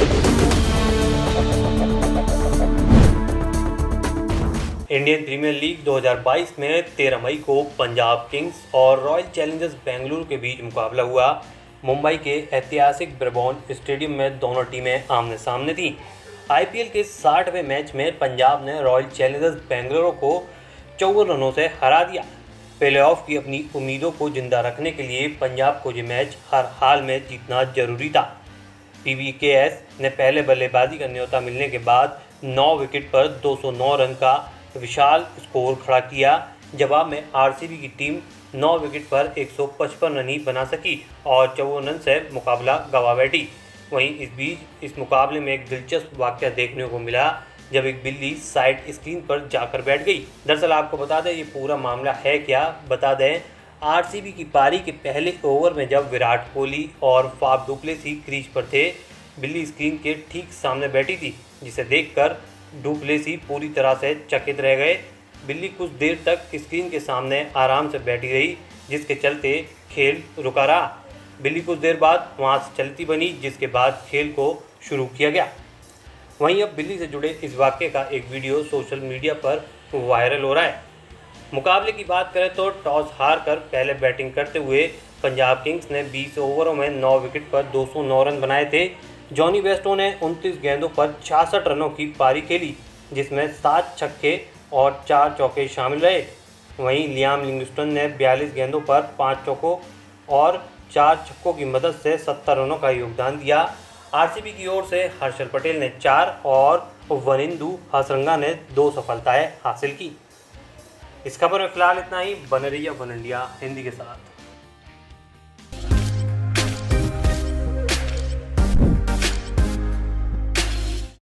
Indian premiere league 2022 में 13 मई को पंजाब किंग्स और रॉयल चैलेंजर्स बेंगलुरु के बीच मुकाबला हुआ। मुंबई के ऐतिहासिक ब्रेबॉर्न स्टेडियम में दोनों टीमें आमने सामने थीं। आईपीएल के 60वें मैच में पंजाब ने रॉयल चैलेंजर्स बेंगलुरु को 54 रनों से हरा दिया। प्लेऑफ की अपनी उम्मीदों को जिंदा रखने के लिए पंजाब को ये मैच हर हाल में जीतना जरूरी था। पीवीकेएस ने पहले बल्लेबाजी का न्योता मिलने के बाद 9 विकेट पर 209 रन का विशाल स्कोर खड़ा किया। जवाब में आरसीबी की टीम 9 विकेट पर 155 रन ही बना सकी और 54 रन से मुकाबला गंवा बैठी। वहीं इस बीच इस मुकाबले में एक दिलचस्प वाकया देखने को मिला जब एक बिल्ली साइड स्क्रीन पर जाकर बैठ गई। दरअसल आपको बता दें ये पूरा मामला है क्या, बता दें आरसीबी की पारी के पहले ओवर में जब विराट कोहली और फाफ डु प्लेसी क्रीज पर थे, बिल्ली स्क्रीन के ठीक सामने बैठी थी, जिसे देखकर डु प्लेसी पूरी तरह से चकित रह गए। बिल्ली कुछ देर तक स्क्रीन के सामने आराम से बैठी रही, जिसके चलते खेल रुका रहा। बिल्ली कुछ देर बाद वहां से चलती बनी, जिसके बाद खेल को शुरू किया गया। वहीं अब बिल्ली से जुड़े इस वाक़ये का एक वीडियो सोशल मीडिया पर वायरल हो रहा है। मुकाबले की बात करें तो टॉस हार कर पहले बैटिंग करते हुए पंजाब किंग्स ने 20 ओवरों में 9 विकेट पर 209 रन बनाए थे। जॉनी बेस्टो ने 29 गेंदों पर 66 रनों की पारी खेली, जिसमें 7 छक्के और 4 चौके शामिल रहे। वहीं लियाम लिविंगस्टन ने 42 गेंदों पर 5 चौकों और 4 छक्कों की मदद से 70 रनों का योगदान दिया। आरसीबी की ओर से हर्षल पटेल ने 4 और वनिंदु हसरंगा ने 2 सफलताएं हासिल की। इस खबर में फिलहाल इतना ही। बने रहिए वन इंडिया हिंदी के साथ।